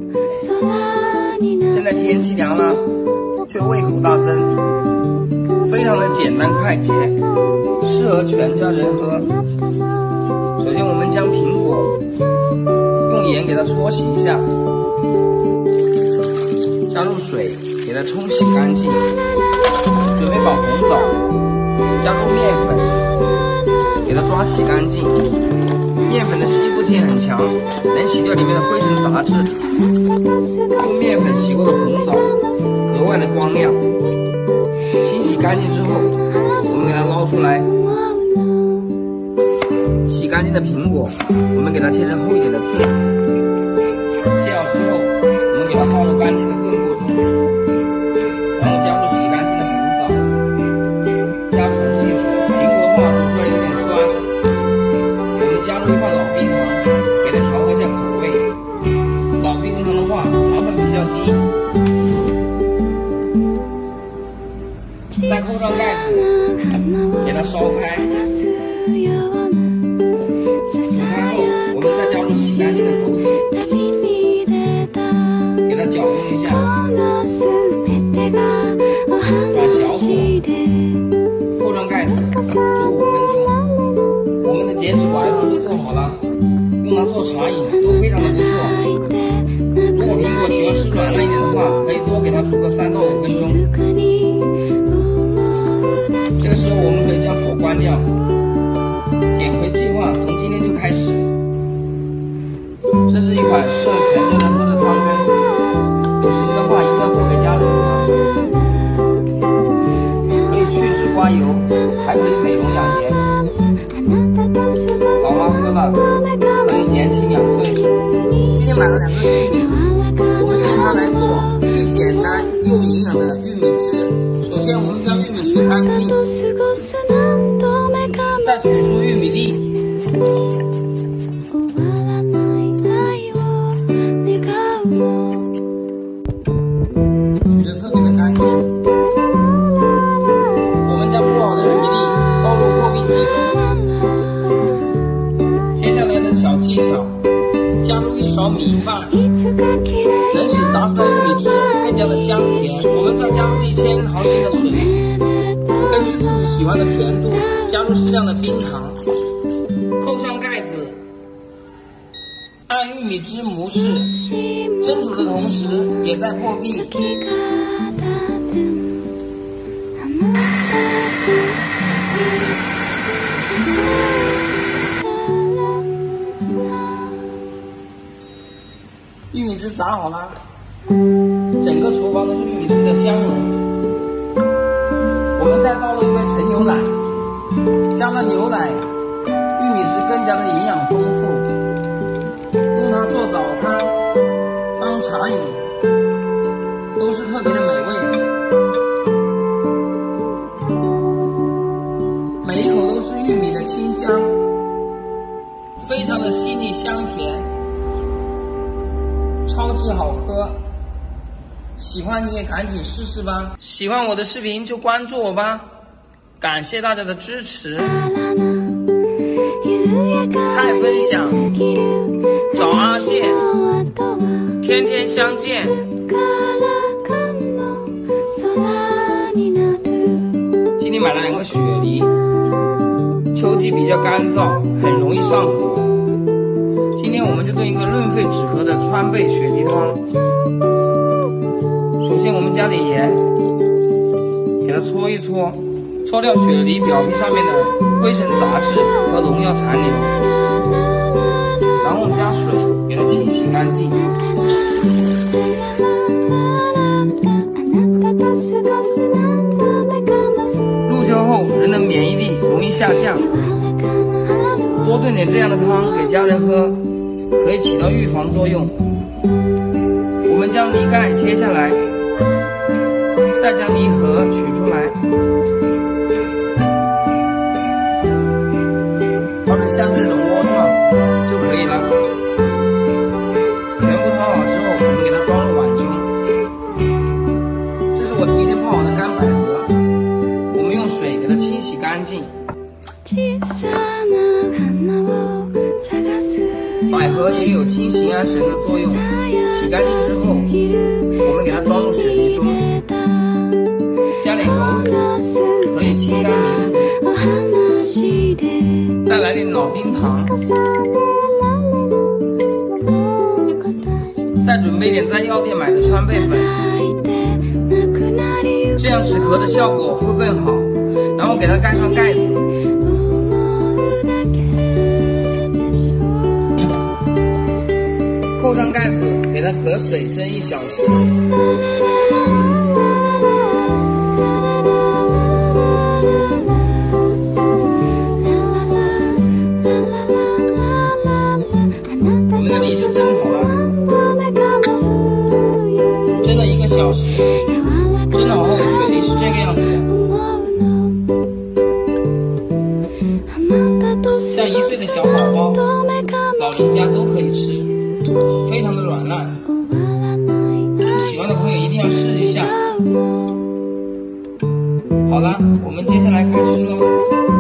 现在天气凉了，却胃口大增，非常的简单快捷，适合全家人喝。首先我们将苹果用盐给它搓洗一下，加入水给它冲洗干净，准备把红枣加入面粉给它抓洗干净。面粉的吸附性很强，能洗掉里面的灰尘杂质。用面粉洗过的红枣格外的光亮。清洗干净之后，我们给它捞出来。洗干净的苹果，我们给它切成厚一点的片。切好之后，我们给它放入干净的炖锅中，然后加入洗干净的红枣，加纯净水。苹果的话煮出来有点酸，我们加入一块老冰糖，给它调和一下口味。老冰糖的话，糖分比较低。再扣上盖子，给它烧开。我们再加入洗干净的枸杞，给它搅动一下，转小火，扣上盖子，煮5分钟。我们的减脂白糖都做好了，用它做茶饮都非常的不错。如果苹果喜欢吃软烂一点的话，可以多给它煮个3到5分钟。这个时候我们可以将火关掉，减肥计划从今天就开始。这是一款适合全家人喝的汤羹，有时间的话一定要做给家人喝，可以去脂刮油，还可以美容养颜。老妈喝了可以年轻2岁。今天买了2个玉米，我们用它来做既简单又营养的玉米汁。首先我们将玉米洗干净，再取出玉米粒。取得特别的干净，我们将剥好的玉米粒倒入破壁机中。接下来的小技巧，加入1勺米饭，能使炸出来玉米汁更加的香甜。我们再加入1000毫升的水，根据自己喜欢的甜度，加入适量的冰糖，扣上盖子。按玉米汁模式蒸煮的同时，也在破壁。玉米汁炸好了，整个厨房都是玉米汁的香浓。我们再倒了一杯纯牛奶，加了牛奶，玉米汁更加的营养丰富。用它做早餐、当茶饮，都是特别的美味。每一口都是玉米的清香，非常的细腻香甜，超级好喝。喜欢你也赶紧试试吧！喜欢我的视频就关注我吧，感谢大家的支持。菜分享，找阿健，天天相见。今天买了2个雪梨，秋季比较干燥，很容易上火。今天我们就炖一个润肺止咳的川贝雪梨汤。首先我们加点盐，给它搓一搓，搓掉雪梨表皮上面的灰尘杂质和农药残留，然后加水给它清洗干净。入秋后人的免疫力容易下降，多炖点这样的汤给家人喝，可以起到预防作用。我们将梨盖切下来，再将梨核取出来，包成像这种窝状就可以了。全部泡好之后，我们给它装入碗中。这是我提前泡好的干百合，我们用水给它清洗干净。百盒也有清形安神的作用，洗干净之后，我们给它装入雪梨中，加点枸杞，可以清肝明目，再来点老冰糖，再准备点在药店买的川贝粉，这样止咳的效果会更好。然后给它盖上盖子，扣上盖子，给它隔水蒸1小时。我们的梨就蒸好了，蒸了1个小时，蒸好后雪梨是这个样子的。像1岁的小宝宝、老人家都可以吃，非常的软烂。喜欢的朋友一定要试一下。好了，我们接下来开吃喽。